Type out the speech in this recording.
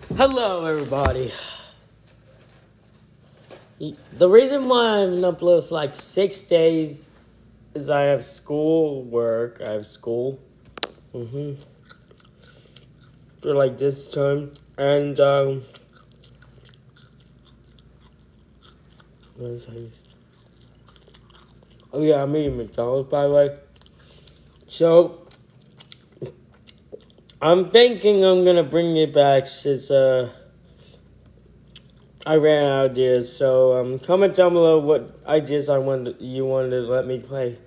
Hello, everybody. The reason why I haven't uploaded for like 6 days is I have school work. I have school. For like this time. And, what is that? Oh yeah, I'm eating McDonald's, by the way. So, I'm thinking I'm gonna bring it back since, I ran out of ideas. So, comment down below what ideas you wanted to let me play.